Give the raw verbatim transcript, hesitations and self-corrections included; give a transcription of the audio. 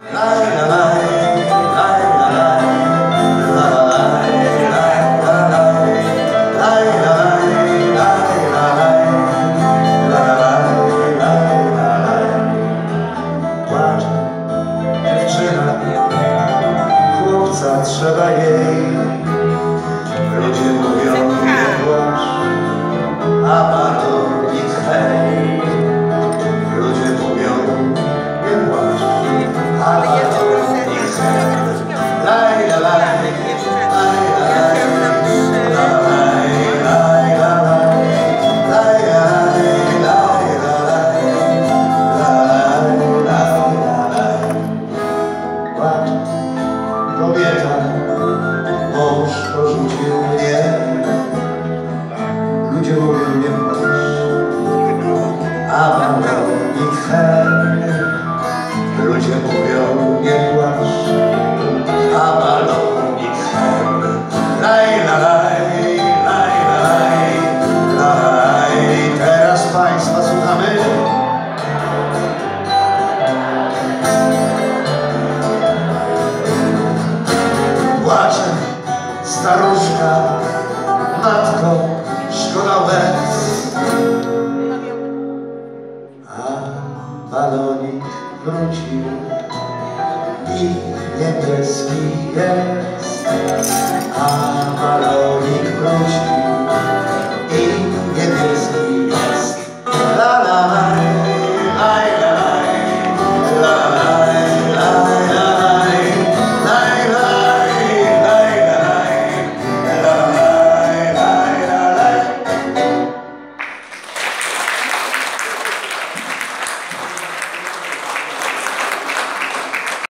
Trzeba jej, ludzie mówią nie płacz, a balonik hej. Ludzie mówią nie płacz, a balonik hej. Laj, la, laj, laj, laj, laj, laj, laj, laj, laj, kobieta, mąż porzucił mnie. Ludzie mówią nie płacz, a balonik hej. Ludzie mówią nie płacz, a balonik hej. Laj, la, laj, laj, laj, laj. Teraz Państwa słuchamy. Płacze staruszka, matko, szkoda łez, a balonik wrócił i niebieski jest. A balonik wrócił i niebieski